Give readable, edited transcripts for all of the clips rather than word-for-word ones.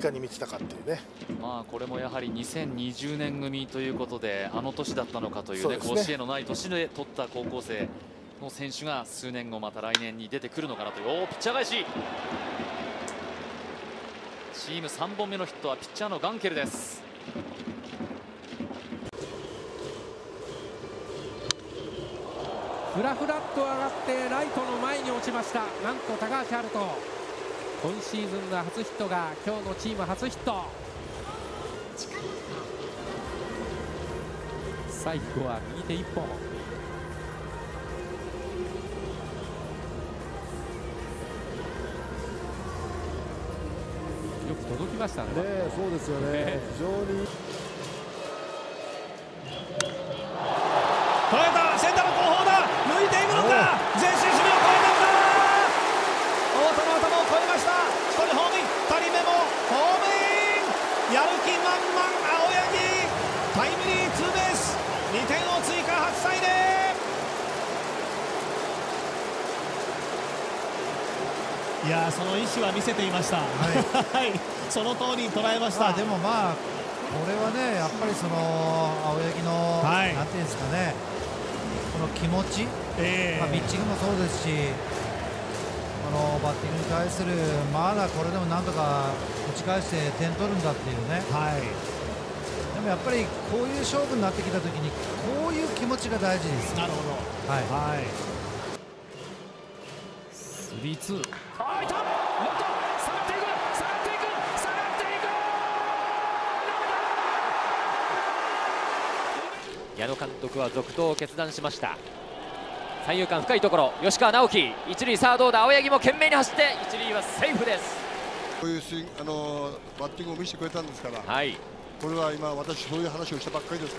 かに見てたかっていうね。 これもやはり2020年組ということで、あの年だったのかというね、 そうですね、 甲子園のない年で取った高校生の選手が数年後また来年に出てくるのかなという。ピッチャー返し、チーム3本目のヒットはピッチャーのガンケルです。 ふらふらっと上がってライトの前に落ちました。なんと高橋遥人、今シーズンの初ヒットが今日のチーム初ヒット。最後は右手1本。よく届きましたね。 そうですよね。非常に捉えた、センターの後方だ、抜いていくのか、前進守備を越えたんだ、太田の頭を越えました。1人ホームイン、2人目もホームイン、やる気満々青柳、タイムリーツーベース、2点を追加、8対0。いや、その意思は見せていました。はい、その通りに捉えました。 でもこれはね、やっぱりその青柳の、なんていうんですかね、この気持ち、ピッチングもそうですし、このバッティングに対する、まだこれでもなんとか打ち返して点取るんだっていうね、でもやっぱりこういう勝負になってきたときに、こういう気持ちが大事です。 なるほど。 3-2。 いた、もっと下がっていく、下がっていく、下がっていく。 矢野監督は続投を決断しました。三遊間深いところ、吉川直樹、一塁さあどうだ、青柳も懸命に走って一塁はセーフです。 こういうバッティングを見せてくれたんですから、これは今私そういう話をしたばっかりですから、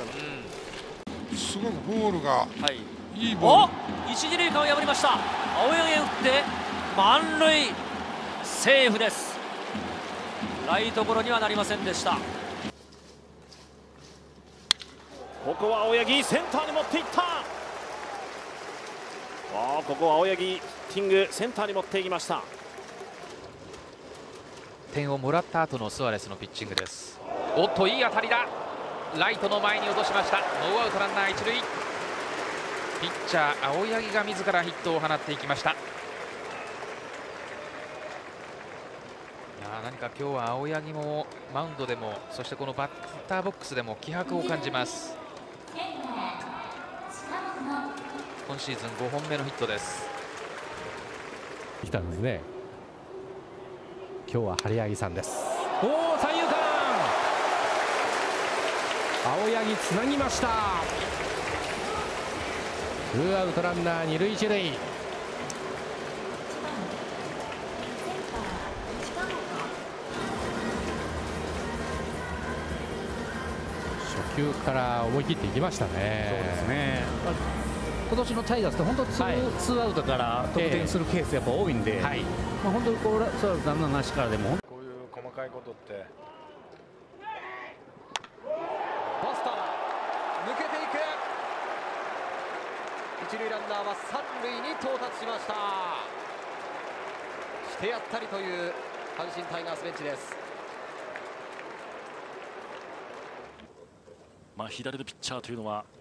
すごくボールがいいボール、 一二塁間を破りました。青柳へ打って満塁、セーフです。ライトゴロにはなりませんでした。 ここは青柳、センターに持っていった。ここは青柳ヒッティング、センターに持っていきました。 点をもらった後のスアレスのピッチングです。いい当たりだ、ライトの前に落としました。ノーアウトランナー一塁。ピッチャー青柳が自らヒットを放っていきました。何か今日は青柳もマウンドでも、そしてこのバッターボックスでも気迫を感じます。今シーズン5本目のヒットです。 来たんですね。今日は張柳さんです。三遊間、青柳つなぎました。ツーアウトランナー二塁一塁。初球から思い切っていきましたね。 そうですね。今年のタイガースって本当ツーアウトから得点するケースやっぱ多いんで、本当にこうツーアウトランナーなしからでもこういう細かいことって。 ポスト抜けていく。一塁ランナーは三塁に到達しました。してやったりという阪神タイガースベンチです。 左のピッチャーというのは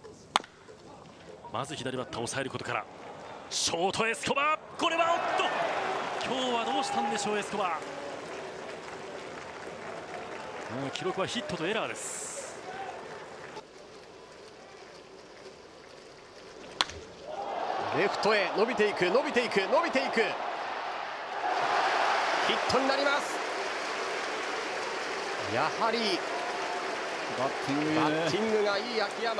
まず左バッターを抑えることから。ショートエスコバー、これは今日はどうしたんでしょうエスコバー。記録はヒットとエラーです。 レフトへ伸びていく、伸びていく、伸びていく、ヒットになります。やはりバッティングがいい秋山。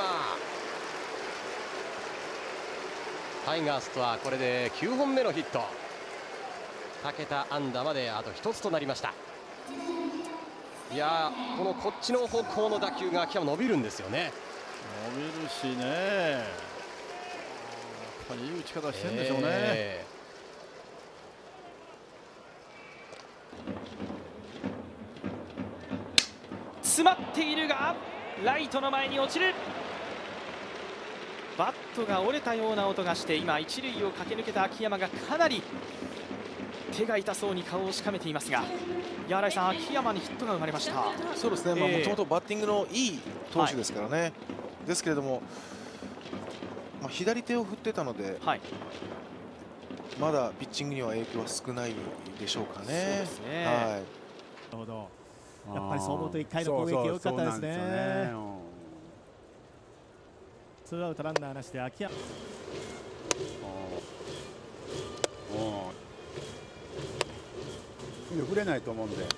タイガースとはこれで9本目のヒット、2桁安打まであと1つとなりました。いやー、こっちの方向の打球が秋山伸びるんですよね。 伸びるしね、やっぱりいい打ち方してるんでしょうね。 詰まっているがライトの前に落ちる。バットが折れたような音がして、今一塁を駆け抜けた秋山がかなり手が痛そうに顔をしかめていますが、 新井さん、秋山にヒットが生まれました。 そうですね、もともとバッティングのいい投手ですからね、ですけれども、左手を振ってたので、まだピッチングには影響は少ないでしょうかね。 そうですね。なるほど。やっぱりそう思うと1回の攻撃大きかったですね。ツーアウトランナーなしで秋山。 振れないと思うんで。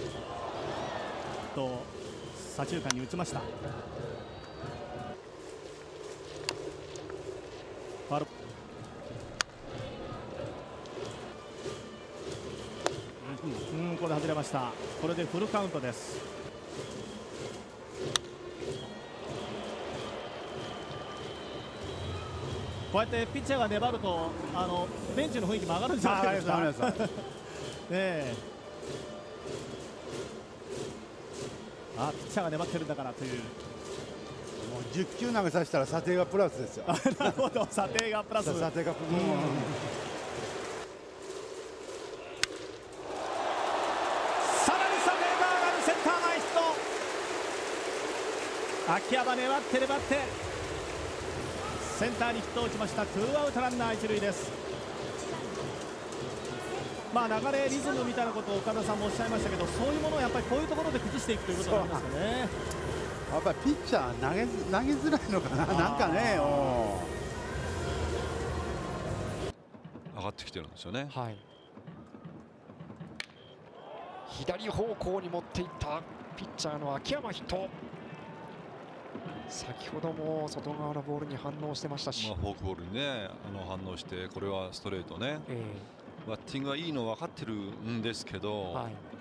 左中間に打ちました。ファウル。これで外れました。これでフルカウントです。こうやってピッチャーが粘るとベンチの雰囲気も上がるんじゃないですか。ピッチャーが粘ってるんだからという。 もう10球投げさせたら査定がプラスですよ。 なるほど、査定がプラス。 査定がプラス。 秋山粘って粘ってセンターにヒットを打ちました。ツーアウトランナー一塁です。流れリズムみたいなことを岡田さんもおっしゃいましたけど、そういうものをやっぱりこういうところで崩していくということなんですよね。 やっぱりピッチャー投げづらいのかな、なんかね。 上がってきてるんですよね。 左方向に持っていったピッチャーの秋山ヒット。先ほども外側のボールに反応してましたし、 フォークボールにね反応して、これはストレートね、バッティングはいいの分かってるんですけど、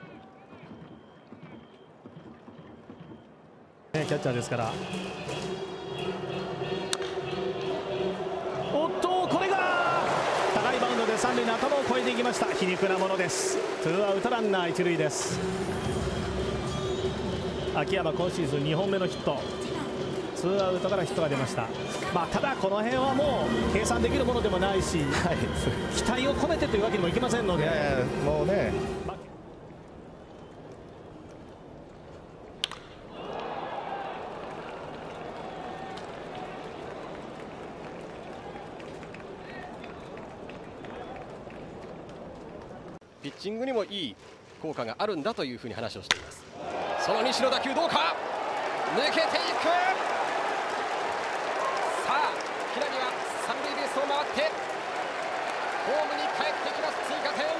キャッチャーですから。おっと、これが高いバウンドで三塁の頭を越えていきました。皮肉なものです。ツーアウトランナー一塁です。秋山今シーズン2本目のヒット。ツーアウトからヒットが出ました。ただこの辺はもう計算できるものでもないし、期待を込めてというわけにもいきませんので、 もうね。 ピッチングにもいい効果があるんだというふうに話をしています。その西の打球どうか、抜けていく。さあ平見は三塁ベースを回ってホームに帰ってきます。追加点。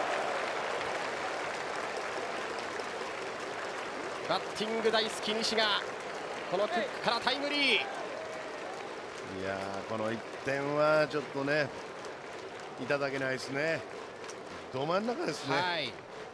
バッティング大好き西がこのキックからタイムリー。 いやー、この1点はちょっとねいただけないですね。ど真ん中ですね。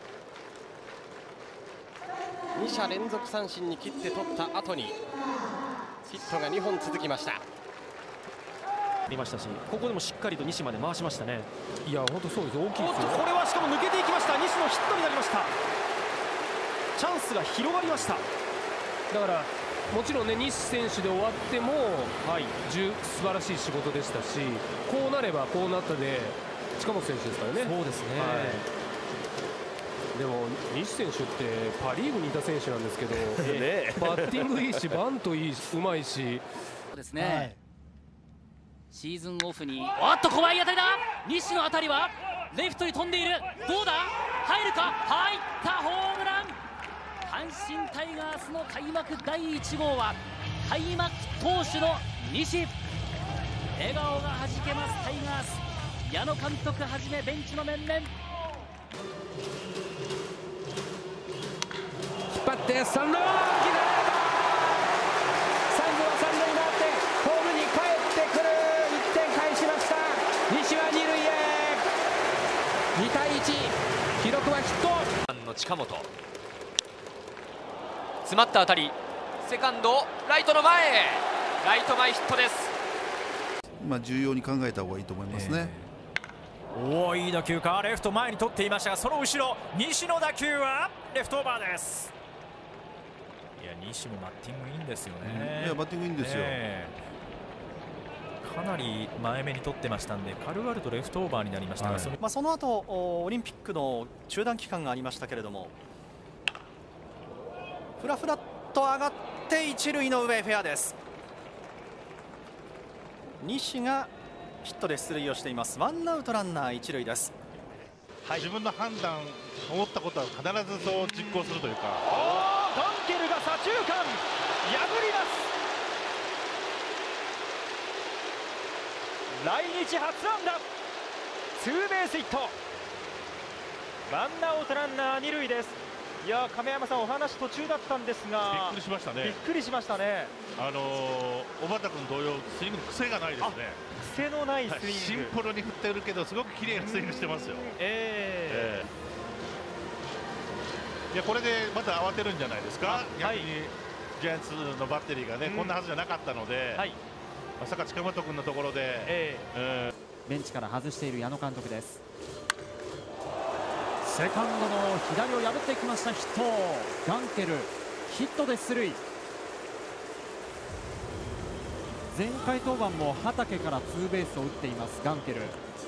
2者連続三振に切って取った後にヒットが2本続きました。 りましたし、ここでもしっかりと西まで回しましたね。 いや本当そうです、大きいですよ。 これはしかも抜けていきました。西のヒットになりました。チャンスが広がりました。 だからもちろんね、西選手で終わっても素晴らしい仕事でしたし、こうなればこうなったで近本選手ですからね。 そうですね、 でも西選手ってパ・リーグにいた選手なんですけど、バッティングいいしバントいいしうまいし。 そうですね、シーズンオフにおっと怖い当たりだ。西の当たりはレフトに飛んでいる。どうだ、入るか。入った。ホームラン。阪神タイガースの開幕第1号は開幕投手の西。笑顔がはじけますタイガース。矢野監督はじめベンチの面々。 引っ張って三塁、最後は三塁回ってホームに帰ってくる。1点返しました。西は二塁へ。2対1、記録はヒット。 の近本、詰まった当たり、セカンドライトの前へ、ライト前ヒットです。 重要に考えた方がいいと思いますね。 おお、いい打球か。レフト前に取っていましたが、その後ろ西の打球はレフトオーバーです。いや、西もバッティングいいんですよね。 いや、バッティングいいんですよ。 かなり前目に取ってましたんで、軽々とレフトオーバーになりましたが、 その後オリンピックの中断期間がありましたけれども、 ふらふらっと上がって一塁の上、フェアです。西がヒットで出塁をしています。ワンアウトランナー一塁です。 自分の判断、思ったことは必ずそう実行するというか。 ガンケルが左中間破ります。来日初安打、ツーベースヒット。ワンアウトランナー二塁です。いや亀山さん、お話途中だったんですが、 びっくりしましたね。 びっくりしましたね。 小畑君同様、スイングの癖がないですね。 癖のないスイング、 シンプルに振ってるけど、すごく綺麗なスイングしてますよ。いや、これでまた慌てるんじゃないですか。逆にジャイアンツのバッテリーがね、こんなはずじゃなかったので、まさか近本君のところで、 ベンチから外している矢野監督です。セカンドの左を破ってきました。ヒット、ガンケルヒットで出塁。前回登板も畠からツーベースを打っていますガンケル。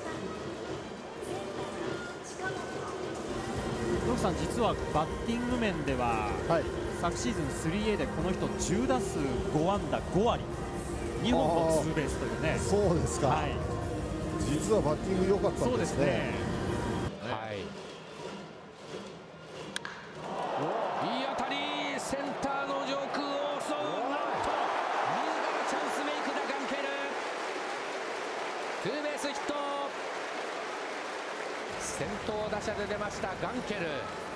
野木さん、実はバッティング面では、昨シーズン 3A でこの人10打数5安打5割2本のツーベースというね。 そうですか、実はバッティング良かったんですね。 いい当たり、センターの上空を襲う。なんと自らチャンスメイクだガンケル。ツーベースヒット。先頭打者で出ましたガンケル。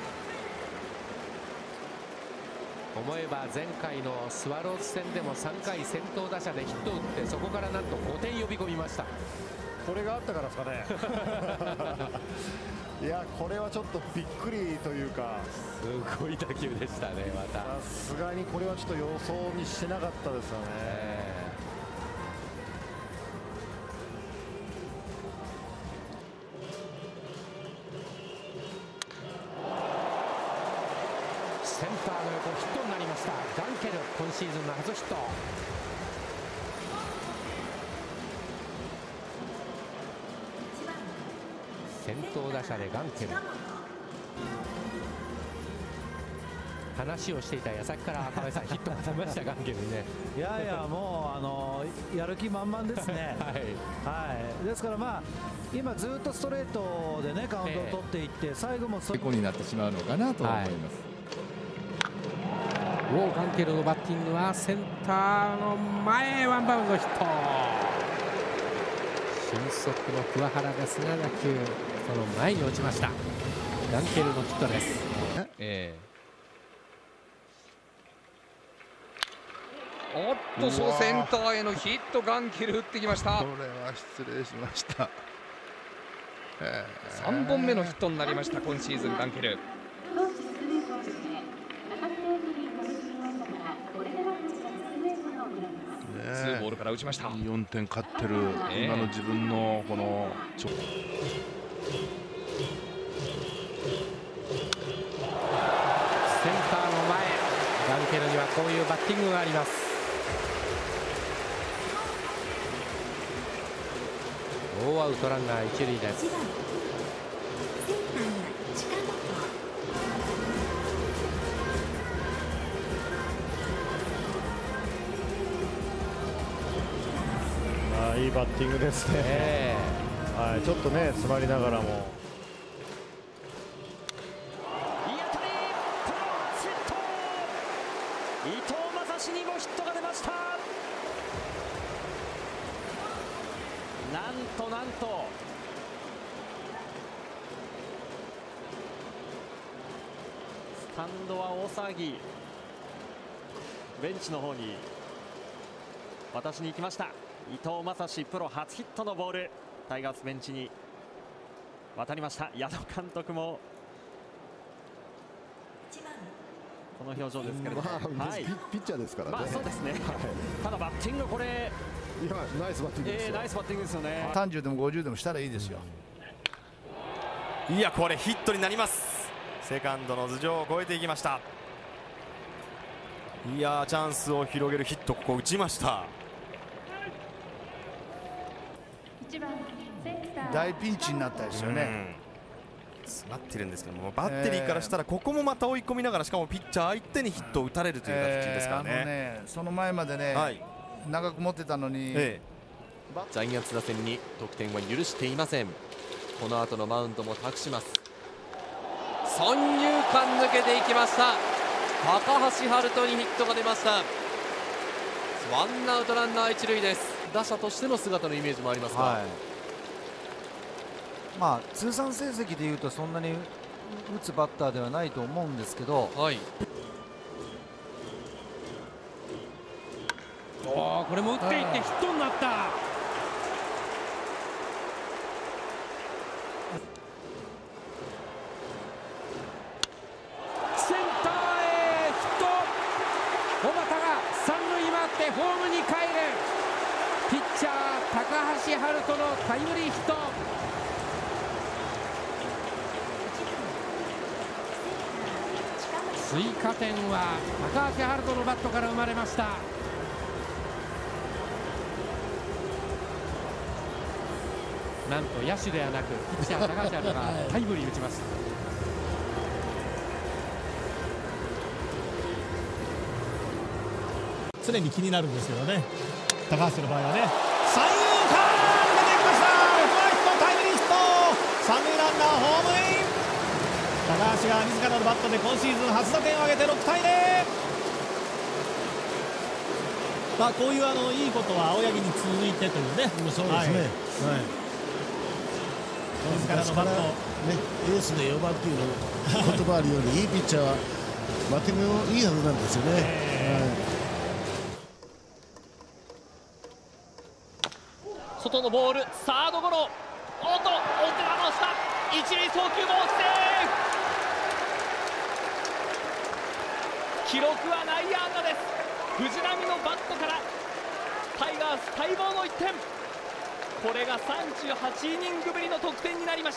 思えば前回のスワローズ戦でも3回先頭打者でヒットを打って、そこからなんと5点呼び込みました。 これがあったからですかね。いや、これはちょっとびっくりというか、 すごい打球でしたね。またさすがにこれはちょっと予想にしてなかったですよね。 センターの横ヒットになりましたガンケル、今シーズンの初ヒット。先頭打者でガンケル。話をしていた矢先から赤部さんヒットが出ましたガンケルね。 いやいや、もうやる気満々ですね。ですからまあ今ずっとストレートでねカウントを取っていって、最後も成功になってしまうのかなと思います。 ガンケルのバッティングはセンターの前、ワンバウンドヒット。俊足の桑原ですが、打球その前に落ちました。ガンケルのヒットです。 おっと、そうセンターへのヒット、ガンケル打ってきました。 これは失礼しました。 3本目のヒットになりました今シーズンガンケル。ツーボールから打ちました。 4点勝ってる、今の自分のこのセンターの前、ガンケルにはこういうバッティングがあります。ノーアウトランナー一塁です。 いいバッティングですね。ちょっとね詰まりながらも。 いい当たり、これはヒット。伊藤将司にもヒットが出ました。なんとスタンドは大騒ぎ。ベンチの方に渡しに行きました。伊藤将司プロ初ヒットのボール、タイガースベンチに渡りました。矢野監督もこの表情ですけれども、 ピッチャーですからね。 そうですね。ただバッティング、これナイスバッティングですよ。 ナイスバッティングですよね。 30でも50でもしたらいいですよ。 いや、これヒットになります。セカンドの頭上を越えていきました。いや、チャンスを広げるヒット、ここ打ちました。 大ピンチになったですよね。 詰まってるんですけども、バッテリーからしたらここもまた追い込みながら、しかもピッチャー相手にヒットを打たれるという形ですからね。 その前までね、長く持ってたのに、 ジャイアンツ打線に得点は許していません。この後のマウンドも託します。三遊間抜けていきました。高橋遥人にヒットが出ました。ワンアウトランナー一塁です。打者としての姿のイメージもありますか。 まあ通算成績でいうとそんなに打つバッターではないと思うんですけど、 これも打っていってヒットになった。センターへヒット。小畑が三塁回ってホームに帰る。ピッチャー高橋遥人のタイムリーヒット。追加点は高橋遥人のバットから生まれました。なんと野手ではなくピッチャー高橋遥人がタイムリー打ちます。 常に気になるんですけどね、高橋の場合はね。三遊間出てきました。レフト前ヒット、タイムリーヒット。三塁ランナーホームイン。高橋が自らのバットで今シーズン初打点を挙げて6対0。まあこういういいことは青柳に続いてというね。 そうですね。 自らのバット、 エースで4番という言葉あるように、いいピッチャーはバッティングもいいはずなんですよね。 外のボール、サードゴロ。おっと、追って離した。一塁送球もセーフ。記録は内野安打です。藤浪のバットからタイガース待望の1点。これが38イニングぶりの得点になりました。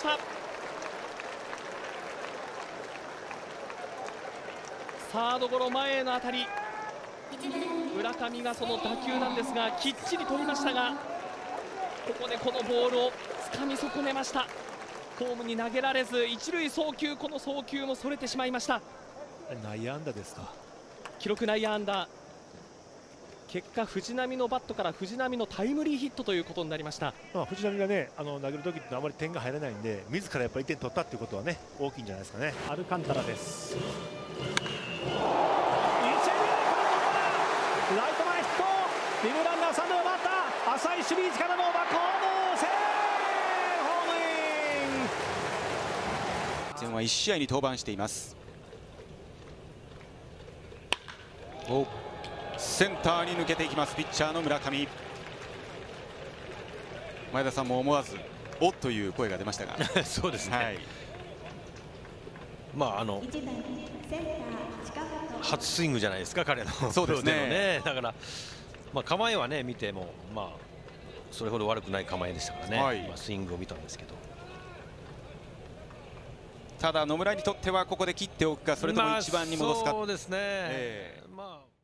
サードゴロ前への当たり、村上がその打球なんですがきっちり取りましたが、ここでこのボールをつかみ損ねました。ホームに投げられず一塁送球、この送球もそれてしまいました。 内野安打ですか。 記録内野安打。結果藤浪のバットから藤浪のタイムリーヒットということになりました。 藤浪がね投げる時ってあまり点が入らないんで、自らやっぱり1点取ったっていうことはね大きいんじゃないですかね。 アルカンタラです。ライト前ヒット。二塁ランナー三塁を回った。浅い守備位置からのバックホームセーフ。ホームイン。 前は1試合に登板しています。センターに抜けていきますピッチャーの村上。前田さんも思わずおっという声が出ましたがそうですね、まあ初スイングじゃないですか彼の。 そうですね。 だからまあ構えはね見てもまあそれほど悪くない構えでしたからね、スイングを見たんですけど。 ただ野村にとってはここで切っておくか、それとも1番に戻すか。 そうですね。まあ